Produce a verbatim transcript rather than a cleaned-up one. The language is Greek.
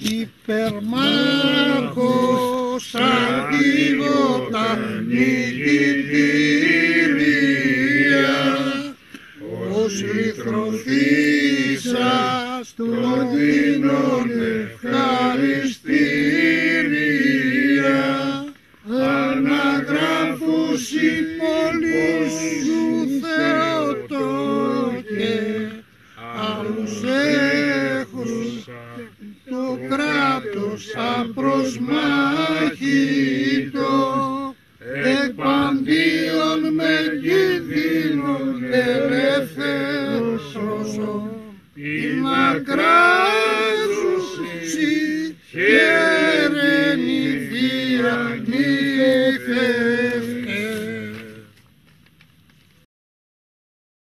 υπερμάρχος αρχηγότα νικητήρια, ως λυθρωθήσας του δίνων ευχαριστήρια, αναγράφους η πόλη σου Θεοτόκε, άλλους έχους το κράτος απροσμάχητο, εκπαντίον με κίνδυνον ελεύθερος, η μακρά